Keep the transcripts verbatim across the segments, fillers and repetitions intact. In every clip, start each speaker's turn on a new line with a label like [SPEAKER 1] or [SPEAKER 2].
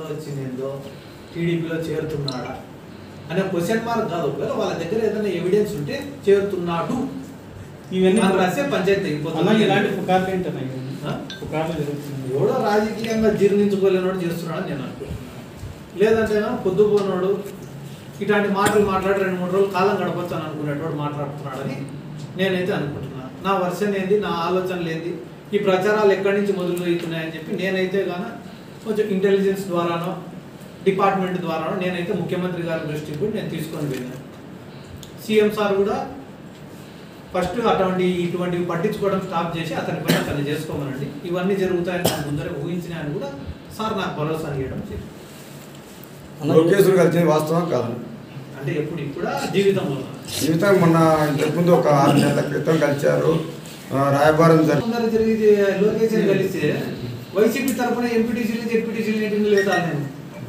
[SPEAKER 1] వచ్చిందో టీడీపీలో చేరుతున్నాడా అనే క్వశ్చన్ మార్క్ కాదు. ఒకవేళ వాళ్ళ దగ్గర ఏదైనా ఎవిడెన్స్ ఉంటే చేరుతున్నాడు ఇవన్నీ రాసే పంచాయతీ
[SPEAKER 2] ఇలాంటి పుకార్లు ఏంటన్నా? పుకార్లు జరుగుతుంది.
[SPEAKER 1] ఎవడో రాజకీయంగా జీర్ణించుకోలేనోడు చేస్తున్నాడని నేను అనుకుంటున్నాను. లేదంటే పొద్దుపోనోడు ఇట్లాంటి మాటలు మాట్లాడి రెండు మూడు రోజులు కాలం గడపచ్చు అని అనుకునేటోడు మాట్లాడుతున్నాడని నేనైతే అనుకుంటున్నాను. నా వర్షన్ ఏంది, నా ఆలోచనలు ఏంది, ఈ ప్రచారాలు ఎక్కడి నుంచి మొదలు అవుతున్నాయని చెప్పి నేనైతే కానీ కొంచెం ఇంటెలిజెన్స్ ద్వారానో డిపార్ట్మెంట్ ద్వారానో నేనైతే ముఖ్యమంత్రి గారి దృష్టికి కూడా నేను తీసుకొని వెళ్ళాను. సీఎం సార్ కూడా ఫస్ట్ అటువంటి ఇటువంటివి పట్టించుకోవడం స్టాప్ చేసి అతని పని అతన్ని చేసుకోమనండి, ఇవన్నీ జరుగుతాయని నాకు ముందరే ఊహించినాయని కూడా సార్ నాకు భరోసా ఇవ్వడం జరిగింది.
[SPEAKER 3] లోకేశ్వర్ కలిసి వాస్తవం కాదు
[SPEAKER 1] అంటే ఎప్పుడు ఇప్పుడు జీవితంలో
[SPEAKER 3] జీవితం మొన్న ఇంతకుముందు ఒక ఆరు నెలల క్రితం కలిశారు. రాయబారం
[SPEAKER 1] జరిగి లోకేష్ కలిస్తే వైసీపీ తరఫున ఎంపీటీసీలు జెడ్పీటీసీలు మీటింగ్లు లేదా నేను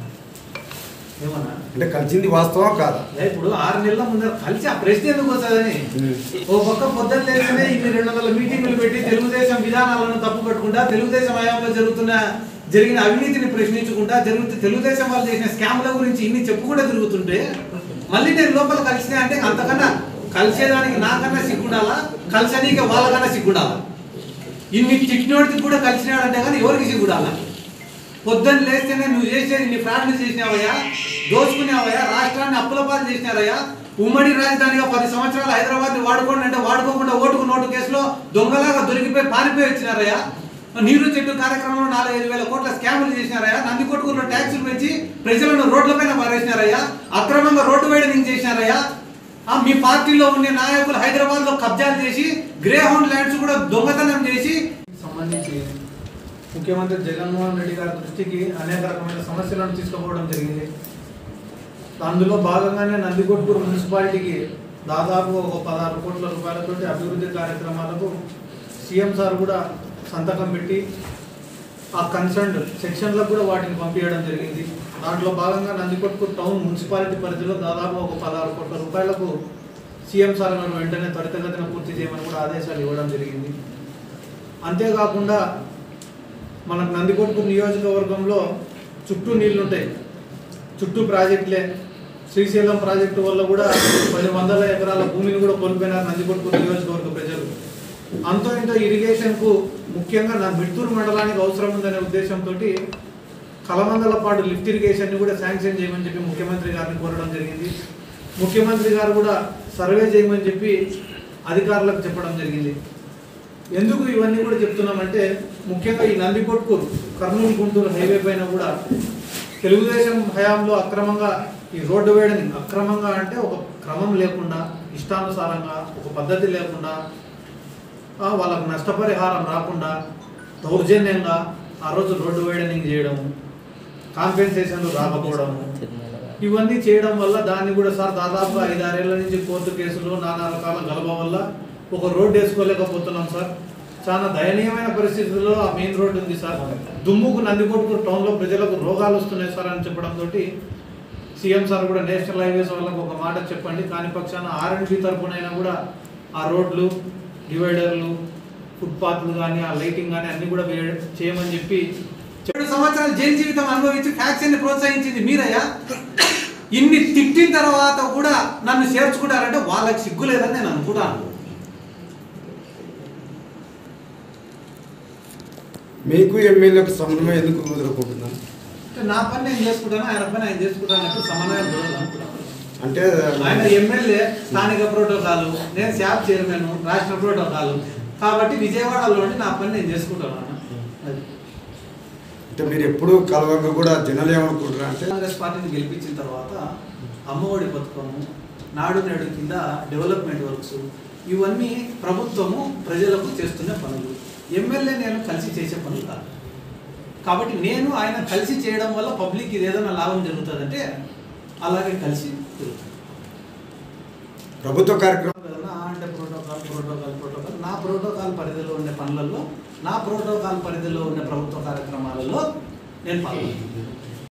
[SPEAKER 1] ఏమన్నా
[SPEAKER 3] అంటే కలిసింది వాస్తవం కాదా?
[SPEAKER 1] ఇప్పుడు ఆరు నెలల ముందర కలిసి ఆ ప్రశ్న ఎందుకు వస్తుందని ఓ పక్క పొద్దున్న లేకనే ఇన్ని రెండు వందల మీటింగులు పెట్టి తెలుగుదేశం విధానాలను తప్పు పట్టుకుంటా తెలుగుదేశం హయాంలో జరుగుతున్న జరిగిన అవినీతిని ప్రశ్నించుకుంటా జరుగుతూ తెలుగుదేశం వాళ్ళు చేసిన స్కామ్ల గురించి ఇన్ని చెప్పుకుంటూ తిరుగుతుంటే మళ్ళీ నేను లోపల కలిసినా అంటే అంతకన్నా కలిసేదానికి నాకన్నా సిగ్గుండాలా, కలిసనీకి వాళ్ళకన్నా సిగ్గుండాలా? ఇన్ని చిట్టినోడికి కూడా కలిసినాడంటే కానీ ఎవరికి సిగ్గుండాలా? పొద్దున్న లేస్తేనే నువ్వు చేసేది ఇన్ని ఫ్రాడ్లు చేసినావయ్యా, దోచుకునేవయ్యా, రాష్ట్రాన్ని అప్పుల పాలు చేసినారయ్యా, ఉమ్మడి రాజధానిగా పది సంవత్సరాలు హైదరాబాద్ని వాడుకోండి అంటే వాడుకోకుండా ఓటుకు నోటు కేసులో దొంగలాగా దొరికిపోయి పారిపోయి వచ్చినారయ్యా, నీరు చెట్టు కార్యక్రమంలో నాలుగు ఐదు వేల కోట్ల స్కాములు చేసినారయ్యా, నందికొట్కూరులో ట్యాక్సులు పెంచి ప్రజలను రోడ్లపైన పారేసినారయ్యా, అక్రమంగా రోడ్డు వైడనింగ్ చేసినారయ్యా, మీ పార్టీలో ఉండే నాయకులు హైదరాబాద్ లో కబ్జాలు చేసి గ్రే హౌండ్ ల్యాండ్స్ కూడా దొంగతనం చేసి సంబంధించి ముఖ్యమంత్రి జగన్మోహన్ రెడ్డి గారి దృష్టికి అనేక రకమైన సమస్యలను తీసుకుపోవడం జరిగింది. అందులో భాగంగానే నందికొట్కూరు మున్సిపాలిటీకి దాదాపు ఒక పదహారు కోట్ల రూపాయలతో అభివృద్ధి కార్యక్రమాలకు సీఎం సార్ కూడా సంతకం పెట్టి ఆ కన్సర్న్డ్ సెక్షన్లకు కూడా వాటిని పంపించడం జరిగింది. దాంట్లో భాగంగా నందికొట్కూరు టౌన్ మున్సిపాలిటీ పరిధిలో దాదాపు ఒక పదహారు కోట్ల రూపాయలకు సీఎం సార్ గారు వెంటనే త్వరితగతిన పూర్తి చేయమని కూడా ఆదేశాలు ఇవ్వడం జరిగింది. అంతేకాకుండా మనకు నందికొట్కూరు నియోజకవర్గంలో చుట్టూ నీళ్లు ఉంటాయి, చుట్టూ ప్రాజెక్టులే. శ్రీశైలం ప్రాజెక్టు వల్ల కూడా కొన్ని వందల ఎకరాల భూమిని కూడా కోల్పోయినారు నందికొట్కూరు నియోజకవర్గ ప్రజలు. అంతో ఇంతో ఇరిగేషన్కు ముఖ్యంగా నా మిడ్తూరు మండలానికి అవసరం ఉందనే ఉద్దేశంతో కలమందలపాటు లిఫ్ట్ ఇరిగేషన్ని కూడా శాంక్షన్ చేయమని చెప్పి ముఖ్యమంత్రి గారిని కోరడం జరిగింది. ముఖ్యమంత్రి గారు కూడా సర్వే చేయమని చెప్పి అధికారులకు చెప్పడం జరిగింది. ఎందుకు ఇవన్నీ కూడా చెప్తున్నామంటే ముఖ్యంగా ఈ నందికొట్కూరు కర్నూలు గుంటూరు హైవే పైన కూడా తెలుగుదేశం హయాంలో అక్రమంగా ఈ రోడ్డు వేయడానికి అక్రమంగా అంటే ఒక క్రమం లేకుండా ఇష్టానుసారంగా ఒక పద్ధతి లేకుండా వాళ్ళకు నష్టపరిహారం రాకుండా దౌర్జన్యంగా ఆ రోజు రోడ్డు వైడనింగ్ చేయడము, కాంపెన్సేషన్లు రాకపోవడము, ఇవన్నీ చేయడం వల్ల దాన్ని కూడా సార్ దాదాపు ఐదారేళ్ల నుంచి కోర్టు కేసులు నానా రకాల గలభ వల్ల ఒక రోడ్డు వేసుకోలేకపోతున్నాం సార్. చాలా దయనీయమైన పరిస్థితుల్లో ఆ మెయిన్ రోడ్డు ఉంది సార్. దుమ్ముకు నందికొట్కూరు టౌన్లో ప్రజలకు రోగాలు వస్తున్నాయి సార్ అని చెప్పడంతో సీఎం సార్ కూడా నేషనల్ హైవేస్ వాళ్ళకు ఒక మాట చెప్పండి, కాని పక్షాన ఆర్ఎండ్బి తరపునైనా కూడా ఆ రోడ్లు, డివైడర్లు, ఫుట్పాత్లు కానీ ఆ లైటింగ్ కానీ అన్ని కూడా చేయమని చెప్పి ఏడు సంవత్సరాలు జైలు జీవితం అనుభవించి ఫ్యాక్షన్ ప్రోత్సహించింది మీరయ్యా. ఇన్ని తిట్టిన తర్వాత కూడా నన్ను చేర్చుకుంటారంటే వాళ్ళకి సిగ్గు లేదని నేను అనుకుంటాను.
[SPEAKER 3] మీకు ఎమ్మెల్యేలకు సమన్వయం ఎందుకు కుదురుకుంటున్నాను?
[SPEAKER 1] నా పని నేను చేసుకుంటాను, ఆయన పని ఆయన చేసుకుంటాను, సమన్వయం కుదరదు అనుకుంటాను.
[SPEAKER 3] అంటే
[SPEAKER 1] ఆయన ఎమ్మెల్యే, స్థానిక ప్రోటోకాల్, నేను శాప్ చైర్మన్, రాష్ట్ర ప్రోటోకాల్, కాబట్టి విజయవాడలో నా పని నేను చేసుకుంటాను.
[SPEAKER 3] అంటే మీరు ఎప్పుడు కలవంగా కూడా జనాలు ఏమనుకుంటారు అంటే
[SPEAKER 1] కాంగ్రెస్ పార్టీని గెలిపించిన తర్వాత అమ్మఒడి పథకము, నాడు నేడు కింద డెవలప్మెంట్ వర్క్స్, ఇవన్నీ ప్రభుత్వము ప్రజలకు చేస్తున్న పనులు. ఎమ్మెల్యే నేను కలిసి చేసే పనులు కాదు. కాబట్టి నేను ఆయన కలిసి చేయడం వల్ల పబ్లిక్ ఇది ఏదైనా లాభం జరుగుతుందంటే అలాగే కలిసి జరుగుతుంది.
[SPEAKER 3] ప్రభుత్వ కార్యక్రమం
[SPEAKER 1] అంటే ప్రోటోకాల్ ప్రోటోకాల్ ప్రోటోకాల్ నా ప్రోటోకాల్ పరిధిలో ఉండే పనులలో, నా ప్రోటోకాల్ పరిధిలో ఉండే ప్రభుత్వ కార్యక్రమాలలో నేను పాల్గొంటాను.